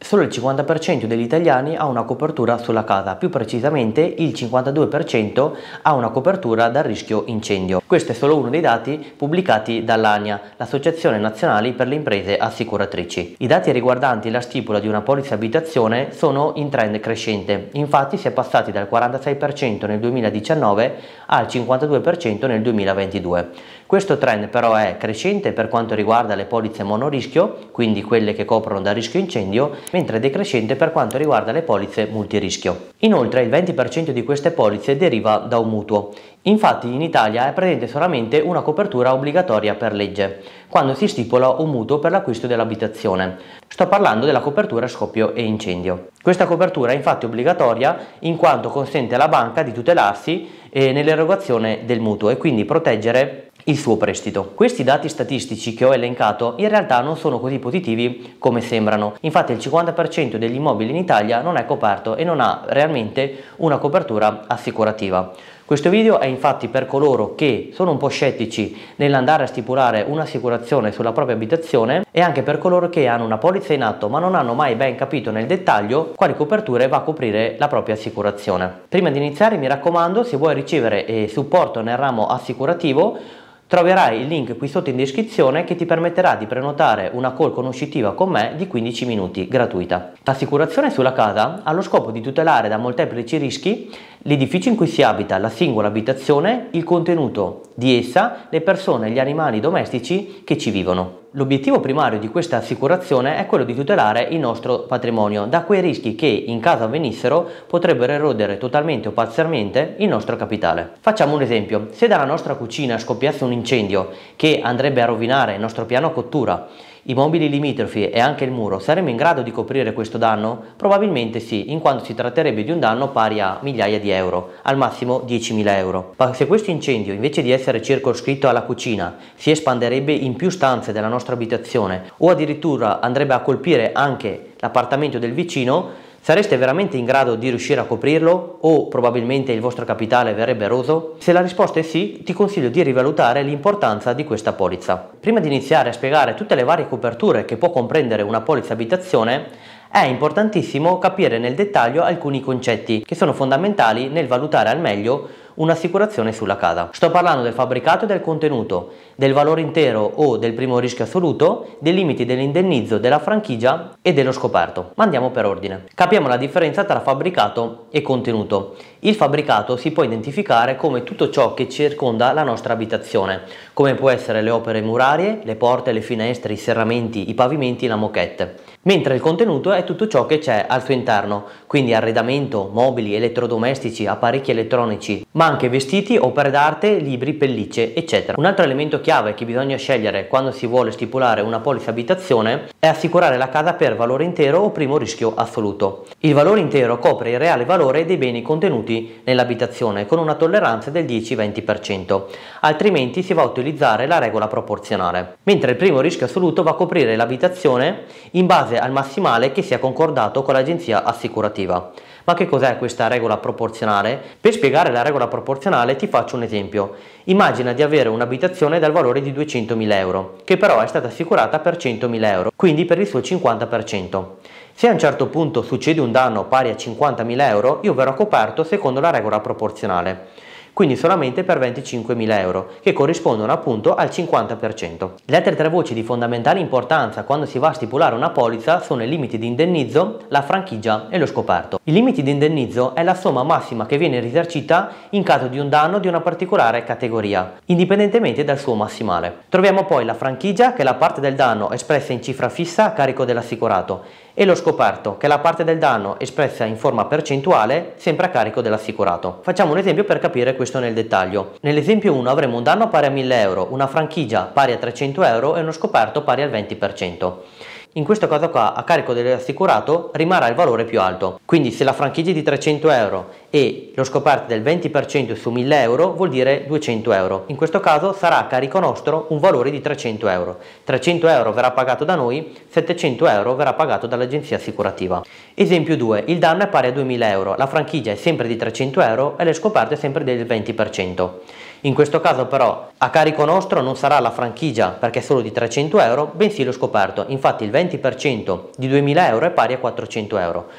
Solo il 50% degli italiani ha una copertura sulla casa, più precisamente il 52% ha una copertura dal rischio incendio. Questo è solo uno dei dati pubblicati dall'ANIA, l'Associazione Nazionale per le Imprese Assicuratrici. I dati riguardanti la stipula di una polizza abitazione sono in trend crescente, infatti si è passati dal 46% nel 2019 al 52% nel 2022. Questo trend però è crescente per quanto riguarda le polizze monorischio, quindi quelle che coprono da rischio incendio, mentre è decrescente per quanto riguarda le polizze multirischio. Inoltre il 20% di queste polizze deriva da un mutuo. Infatti in Italia è presente solamente una copertura obbligatoria per legge, quando si stipula un mutuo per l'acquisto dell'abitazione. Sto parlando della copertura scoppio e incendio. Questa copertura è infatti obbligatoria in quanto consente alla banca di tutelarsi nell'erogazione del mutuo e quindi proteggere il suo prestito. Questi dati statistici che ho elencato in realtà non sono così positivi come sembrano. Infatti il 50% degli immobili in Italia non è coperto e non ha realmente una copertura assicurativa. Questo video è infatti per coloro che sono un po' scettici nell'andare a stipulare un'assicurazione sulla propria abitazione e anche per coloro che hanno una polizza in atto ma non hanno mai ben capito nel dettaglio quali coperture va a coprire la propria assicurazione. Prima di iniziare mi raccomando, se vuoi ricevere supporto nel ramo assicurativo, troverai il link qui sotto in descrizione che ti permetterà di prenotare una call conoscitiva con me di 15 minuti gratuita. L'assicurazione sulla casa ha lo scopo di tutelare da molteplici rischi l'edificio in cui si abita, la singola abitazione, il contenuto di essa, le persone e gli animali domestici che ci vivono. L'obiettivo primario di questa assicurazione è quello di tutelare il nostro patrimonio da quei rischi che, in caso avvenissero, potrebbero erodere totalmente o parzialmente il nostro capitale. Facciamo un esempio: se dalla nostra cucina scoppiasse un incendio che andrebbe a rovinare il nostro piano cottura, i mobili limitrofi e anche il muro, saremmo in grado di coprire questo danno? Probabilmente sì, in quanto si tratterebbe di un danno pari a migliaia di euro, al massimo 10.000 euro. Ma se questo incendio, invece di essere circoscritto alla cucina, si espanderebbe in più stanze della nostra abitazione o addirittura andrebbe a colpire anche l'appartamento del vicino, sareste veramente in grado di riuscire a coprirlo o probabilmente il vostro capitale verrebbe eroso? Se la risposta è sì, ti consiglio di rivalutare l'importanza di questa polizza. Prima di iniziare a spiegare tutte le varie coperture che può comprendere una polizza abitazione, è importantissimo capire nel dettaglio alcuni concetti che sono fondamentali nel valutare al meglio un'assicurazione sulla casa. Sto parlando del fabbricato e del contenuto, del valore intero o del primo rischio assoluto, dei limiti dell'indennizzo, della franchigia e dello scoperto. Ma andiamo per ordine. Capiamo la differenza tra fabbricato e contenuto. Il fabbricato si può identificare come tutto ciò che circonda la nostra abitazione, come può essere le opere murarie, le porte, le finestre, i serramenti, i pavimenti, la moquette. Mentre il contenuto è tutto ciò che c'è al suo interno, quindi arredamento, mobili, elettrodomestici, apparecchi elettronici, ma anche vestiti, opere d'arte, libri, pellicce, eccetera. Un altro elemento chiave che bisogna scegliere quando si vuole stipulare una polizza abitazione è assicurare la casa per valore intero o primo rischio assoluto. Il valore intero copre il reale valore dei beni contenuti nell'abitazione con una tolleranza del 10-20%, altrimenti si va a utilizzare la regola proporzionale, mentre il primo rischio assoluto va a coprire l'abitazione in base al massimale che sia concordato con l'agenzia assicurativa. Ma che cos'è questa regola proporzionale? Per spiegare la regola proporzionale ti faccio un esempio. Immagina di avere un'abitazione dal valore di 200.000 euro, che però è stata assicurata per 100.000 euro, quindi per il suo 50%. Se a un certo punto succede un danno pari a 50.000 euro, io verrò coperto secondo la regola proporzionale, quindi solamente per 25.000 euro, che corrispondono appunto al 50%. Le altre tre voci di fondamentale importanza quando si va a stipulare una polizza sono i limiti di indennizzo, la franchigia e lo scoperto. I limiti di indennizzo è la somma massima che viene risarcita in caso di un danno di una particolare categoria, indipendentemente dal suo massimale. Troviamo poi la franchigia, che è la parte del danno espressa in cifra fissa a carico dell'assicurato, e lo scoperto, che è la parte del danno espressa in forma percentuale sempre a carico dell'assicurato. Facciamo un esempio per capire questo nel dettaglio. Nell'esempio 1 avremo un danno pari a 1.000 euro, una franchigia pari a 300 euro e uno scoperto pari al 20%. In questo caso qua a carico dell'assicurato rimarrà il valore più alto, quindi se la franchigia è di 300 euro e lo scoperto del 20% su 1.000 euro vuol dire 200 euro. In questo caso sarà a carico nostro un valore di 300 euro. 300 euro verrà pagato da noi, 700 euro verrà pagato dall'agenzia assicurativa. Esempio 2, il danno è pari a 2.000 euro, la franchigia è sempre di 300 euro e lo scoperto è sempre del 20%. In questo caso però a carico nostro non sarà la franchigia perché è solo di 300 euro, bensì lo scoperto. Infatti il 20% di 2000 euro è pari a 400 euro.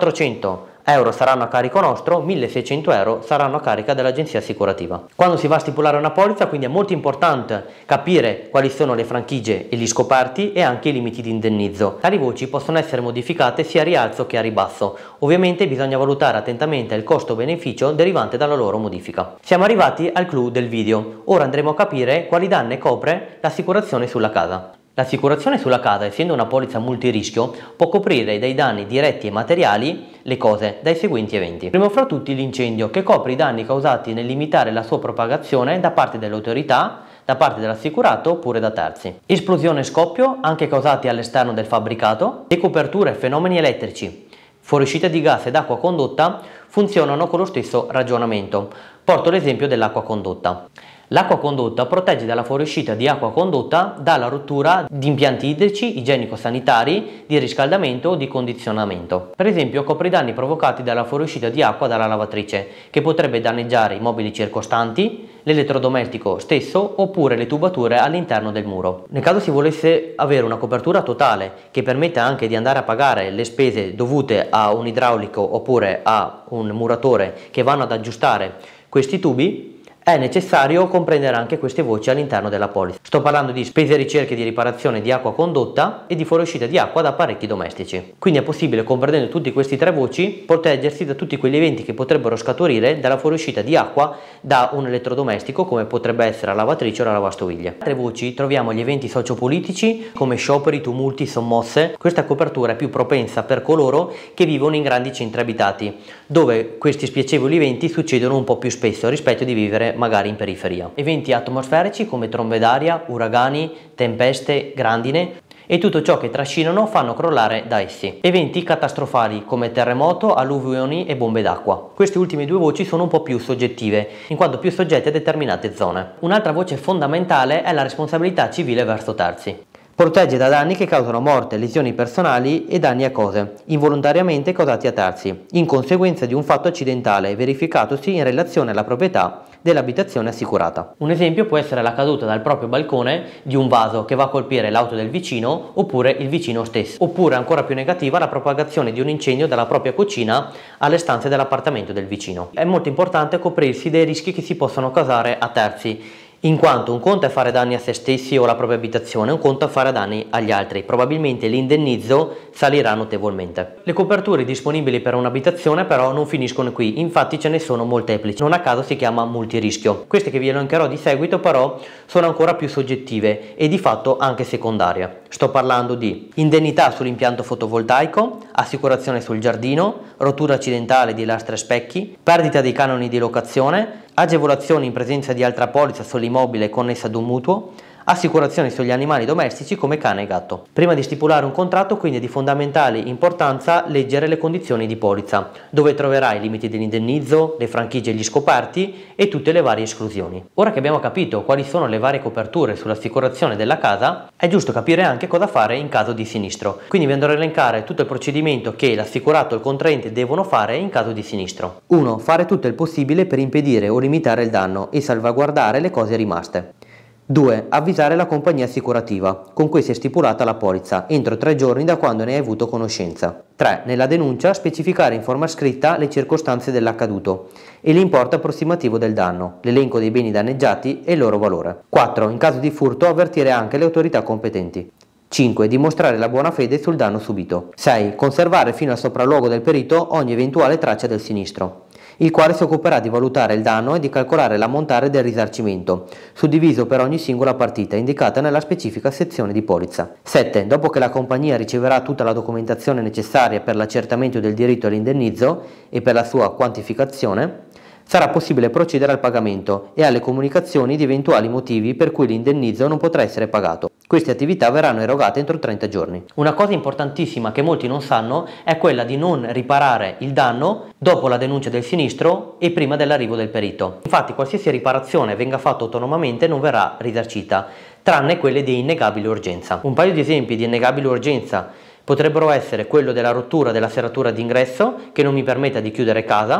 400 euro saranno a carico nostro, 1600 euro saranno a carica dell'agenzia assicurativa. Quando si va a stipulare una polizza, quindi è molto importante capire quali sono le franchigie e gli scoperti e anche i limiti di indennizzo. Tali voci possono essere modificate sia a rialzo che a ribasso. Ovviamente bisogna valutare attentamente il costo-beneficio derivante dalla loro modifica. Siamo arrivati al clou del video. Ora andremo a capire quali danni copre l'assicurazione sulla casa. L'assicurazione sulla casa, essendo una polizza multirischio, può coprire dai danni diretti e materiali le cose dai seguenti eventi. Primo fra tutti l'incendio, che copre i danni causati nel limitare la sua propagazione da parte delle autorità, da parte dell'assicurato oppure da terzi. Esplosione e scoppio, anche causati all'esterno del fabbricato. Le coperture e fenomeni elettrici, fuoriuscita di gas ed acqua condotta funzionano con lo stesso ragionamento. Porto l'esempio dell'acqua condotta. L'acqua condotta protegge dalla fuoriuscita di acqua condotta dalla rottura di impianti idrici, igienico-sanitari, di riscaldamento o di condizionamento. Per esempio copre i danni provocati dalla fuoriuscita di acqua dalla lavatrice, che potrebbe danneggiare i mobili circostanti, l'elettrodomestico stesso oppure le tubature all'interno del muro. Nel caso si volesse avere una copertura totale che permetta anche di andare a pagare le spese dovute a un idraulico oppure a un muratore che vanno ad aggiustare questi tubi, è necessario comprendere anche queste voci all'interno della polizza. Sto parlando di spese e ricerche di riparazione di acqua condotta e di fuoriuscita di acqua da apparecchi domestici. Quindi è possibile, comprendendo tutte queste tre voci, proteggersi da tutti quegli eventi che potrebbero scaturire dalla fuoriuscita di acqua da un elettrodomestico, come potrebbe essere la lavatrice o la lavastoviglie. Tra le voci troviamo gli eventi sociopolitici come scioperi, tumulti, sommosse. Questa copertura è più propensa per coloro che vivono in grandi centri abitati, dove questi spiacevoli eventi succedono un po' più spesso rispetto di vivere magari in periferia. Eventi atmosferici come trombe d'aria, uragani, tempeste, grandine e tutto ciò che trascinano fanno crollare da essi. Eventi catastrofali come terremoto, alluvioni e bombe d'acqua. Queste ultime due voci sono un po' più soggettive, in quanto più soggette a determinate zone. Un'altra voce fondamentale è la responsabilità civile verso terzi. Protegge da danni che causano morte, lesioni personali e danni a cose, involontariamente causati a terzi, in conseguenza di un fatto accidentale verificatosi in relazione alla proprietà dell'abitazione assicurata. Un esempio può essere la caduta dal proprio balcone di un vaso che va a colpire l'auto del vicino oppure il vicino stesso, oppure ancora più negativa la propagazione di un incendio dalla propria cucina alle stanze dell'appartamento del vicino. È molto importante coprirsi dei rischi che si possono causare a terzi, in quanto un conto è fare danni a se stessi o alla propria abitazione, un conto è fare danni agli altri. Probabilmente l'indennizzo salirà notevolmente. Le coperture disponibili per un'abitazione però non finiscono qui, infatti ce ne sono molteplici. Non a caso si chiama multirischio. Queste che vi elencherò di seguito però sono ancora più soggettive e di fatto anche secondarie. Sto parlando di indennità sull'impianto fotovoltaico, assicurazione sul giardino, rottura accidentale di lastre e specchi, perdita dei canoni di locazione, agevolazioni in presenza di altra polizza sull'immobile connessa ad un mutuo, assicurazioni sugli animali domestici come cane e gatto. Prima di stipulare un contratto quindi è di fondamentale importanza leggere le condizioni di polizza, dove troverai i limiti dell'indennizzo, le franchigie e gli scoperti e tutte le varie esclusioni. Ora che abbiamo capito quali sono le varie coperture sull'assicurazione della casa, è giusto capire anche cosa fare in caso di sinistro. Quindi vi andrò a elencare tutto il procedimento che l'assicurato e il contraente devono fare in caso di sinistro. 1. Fare tutto il possibile per impedire o limitare il danno e salvaguardare le cose rimaste. 2. Avvisare la compagnia assicurativa con cui si è stipulata la polizza entro 3 giorni da quando ne hai avuto conoscenza. 3. Nella denuncia specificare in forma scritta le circostanze dell'accaduto e l'importo approssimativo del danno, l'elenco dei beni danneggiati e il loro valore. 4. In caso di furto avvertire anche le autorità competenti. 5. Dimostrare la buona fede sul danno subito. 6. Conservare fino al sopralluogo del perito ogni eventuale traccia del sinistro, il quale si occuperà di valutare il danno e di calcolare l'ammontare del risarcimento, suddiviso per ogni singola partita indicata nella specifica sezione di polizza. 7. Dopo che la compagnia riceverà tutta la documentazione necessaria per l'accertamento del diritto all'indennizzo e per la sua quantificazione, sarà possibile procedere al pagamento e alle comunicazioni di eventuali motivi per cui l'indennizzo non potrà essere pagato. Queste attività verranno erogate entro 30 giorni. Una cosa importantissima che molti non sanno è quella di non riparare il danno dopo la denuncia del sinistro e prima dell'arrivo del perito. Infatti qualsiasi riparazione venga fatta autonomamente non verrà risarcita, tranne quelle di innegabile urgenza. Un paio di esempi di innegabile urgenza potrebbero essere quello della rottura della serratura d'ingresso che non mi permetta di chiudere casa,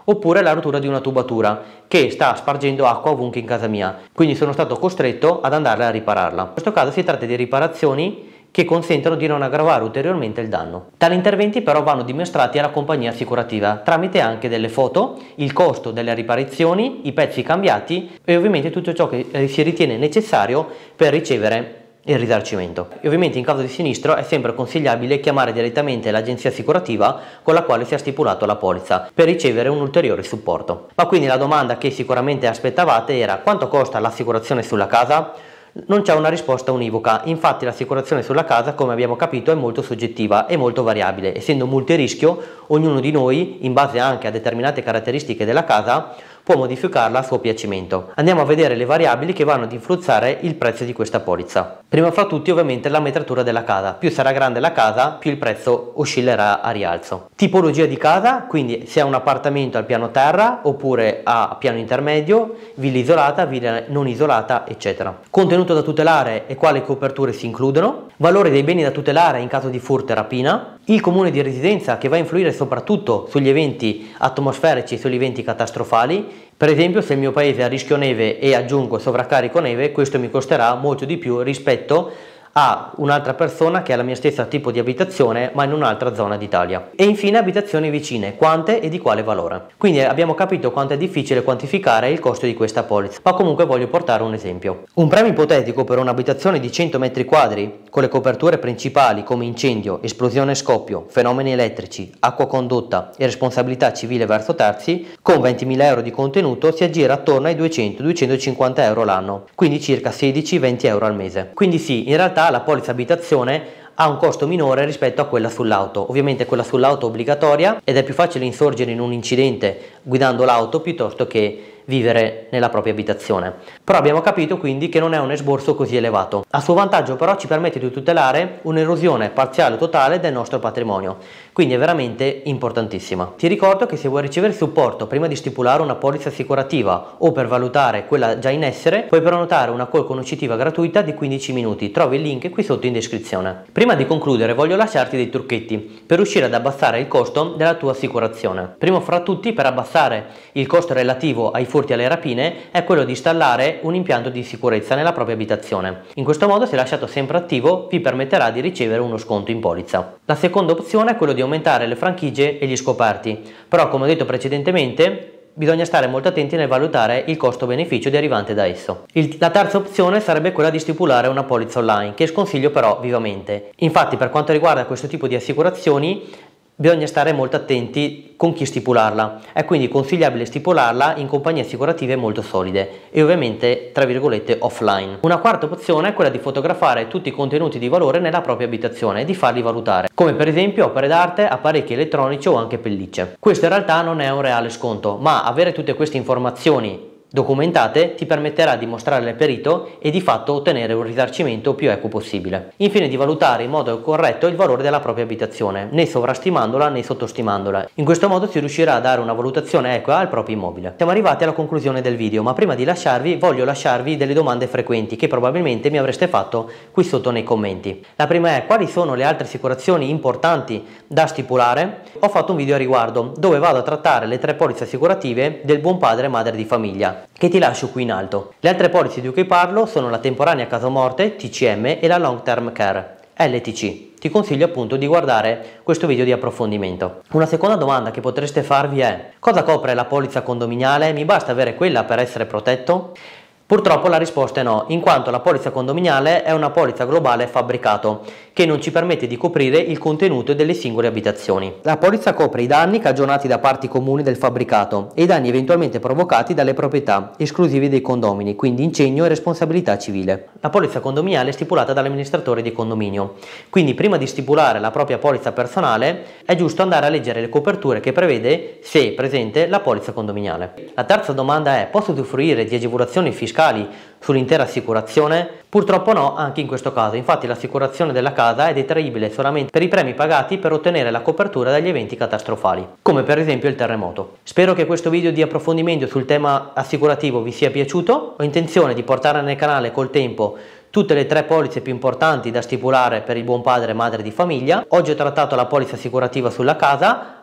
oppure la rottura di una tubatura che sta spargendo acqua ovunque in casa mia, quindi sono stato costretto ad andare a ripararla. In questo caso si tratta di riparazioni che consentono di non aggravare ulteriormente il danno. Tali interventi però vanno dimostrati alla compagnia assicurativa tramite anche delle foto, il costo delle riparazioni, i pezzi cambiati e ovviamente tutto ciò che si ritiene necessario per ricevere il risarcimento. E ovviamente in caso di sinistro è sempre consigliabile chiamare direttamente l'agenzia assicurativa con la quale si è stipulato la polizza per ricevere un ulteriore supporto. Ma quindi la domanda che sicuramente aspettavate era: quanto costa l'assicurazione sulla casa? Non c'è una risposta univoca, infatti l'assicurazione sulla casa, come abbiamo capito, è molto soggettiva e molto variabile. Essendo multirischio, ognuno di noi, in base anche a determinate caratteristiche della casa, può modificarla a suo piacimento. Andiamo a vedere le variabili che vanno ad influenzare il prezzo di questa polizza. Prima fra tutti ovviamente la metratura della casa. Più sarà grande la casa, più il prezzo oscillerà a rialzo. Tipologia di casa, quindi se è un appartamento al piano terra oppure a piano intermedio, villa isolata, villa non isolata, eccetera. Contenuto da tutelare e quali coperture si includono, valore dei beni da tutelare in caso di furto e rapina, il comune di residenza che va a influire soprattutto sugli eventi atmosferici e sugli eventi catastrofali. Per esempio, se il mio paese è a rischio neve e aggiungo sovraccarico neve, questo mi costerà molto di più rispetto a un'altra persona che ha la mia stessa tipo di abitazione ma in un'altra zona d'Italia. E infine abitazioni vicine, quante e di quale valore. Quindi abbiamo capito quanto è difficile quantificare il costo di questa polizza, ma comunque voglio portare un esempio. Un premio ipotetico per un'abitazione di 100 metri quadri con le coperture principali come incendio, esplosione e scoppio, fenomeni elettrici, acqua condotta e responsabilità civile verso terzi, con 20.000 euro di contenuto si aggira attorno ai 200-250 euro l'anno, quindi circa 16-20 euro al mese. Quindi sì, in realtà la polizza abitazione ha un costo minore rispetto a quella sull'auto. Ovviamente quella sull'auto è obbligatoria ed è più facile insorgere in un incidente guidando l'auto piuttosto che vivere nella propria abitazione. Però abbiamo capito quindi che non è un esborso così elevato. A suo vantaggio però ci permette di tutelare un'erosione parziale o totale del nostro patrimonio, quindi è veramente importantissima. Ti ricordo che se vuoi ricevere supporto prima di stipulare una polizza assicurativa o per valutare quella già in essere, puoi prenotare una call conoscitiva gratuita di 15 minuti, trovi il link qui sotto in descrizione. Prima di concludere voglio lasciarti dei trucchetti per riuscire ad abbassare il costo della tua assicurazione. Primo fra tutti, per abbassare il costo relativo ai furti e alle rapine, è quello di installare un impianto di sicurezza nella propria abitazione. In questo modo, se lasciato sempre attivo, vi permetterà di ricevere uno sconto in polizza. La seconda opzione è quello di aumentare le franchigie e gli scoperti, però come ho detto precedentemente bisogna stare molto attenti nel valutare il costo-beneficio derivante da esso. La terza opzione sarebbe quella di stipulare una polizza online, che sconsiglio però vivamente. Infatti, per quanto riguarda questo tipo di assicurazioni, bisogna stare molto attenti con chi stipularla, è quindi consigliabile stipularla in compagnie assicurative molto solide e ovviamente tra virgolette offline. Una quarta opzione è quella di fotografare tutti i contenuti di valore nella propria abitazione e di farli valutare, come per esempio opere d'arte, apparecchi elettronici o anche pellicce. Questo in realtà non è un reale sconto, ma avere tutte queste informazioni documentate ti permetterà di mostrarle al perito e di fatto ottenere un risarcimento più equo possibile. Infine, di valutare in modo corretto il valore della propria abitazione, né sovrastimandola né sottostimandola. In questo modo si riuscirà a dare una valutazione equa al proprio immobile. Siamo arrivati alla conclusione del video, ma prima di lasciarvi voglio lasciarvi delle domande frequenti che probabilmente mi avreste fatto qui sotto nei commenti. La prima è: quali sono le altre assicurazioni importanti da stipulare? Ho fatto un video a riguardo dove vado a trattare le 3 polizze assicurative del buon padre e madre di famiglia, che ti lascio qui in alto. Le altre polizze di cui parlo sono la temporanea casa morte TCM e la long term care LTC. Ti consiglio appunto di guardare questo video di approfondimento. Una seconda domanda che potreste farvi è: cosa copre la polizza condominiale? Mi basta avere quella per essere protetto? Purtroppo la risposta è no, in quanto la polizza condominiale è una polizza globale fabbricato che non ci permette di coprire il contenuto delle singole abitazioni. La polizza copre i danni cagionati da parti comuni del fabbricato e i danni eventualmente provocati dalle proprietà esclusive dei condomini, quindi incendio e responsabilità civile. La polizza condominiale è stipulata dall'amministratore di condominio, quindi prima di stipulare la propria polizza personale è giusto andare a leggere le coperture che prevede, se presente, la polizza condominiale. La terza domanda è: posso usufruire di agevolazioni fiscali sull'intera assicurazione? Purtroppo no, anche in questo caso. Infatti l'assicurazione della casa è detraibile solamente per i premi pagati per ottenere la copertura dagli eventi catastrofali, come per esempio il terremoto. Spero che questo video di approfondimento sul tema assicurativo vi sia piaciuto. Ho intenzione di portare nel canale col tempo tutte le 3 polizze più importanti da stipulare per il buon padre e madre di famiglia. Oggi ho trattato la polizza assicurativa sulla casa,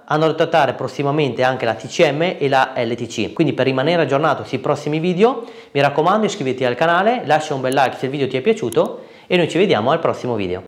Andrò a trattare prossimamente anche la TCM e la LTC, quindi per rimanere aggiornato sui prossimi video mi raccomando iscriviti al canale, lascia un bel like se il video ti è piaciuto e noi ci vediamo al prossimo video.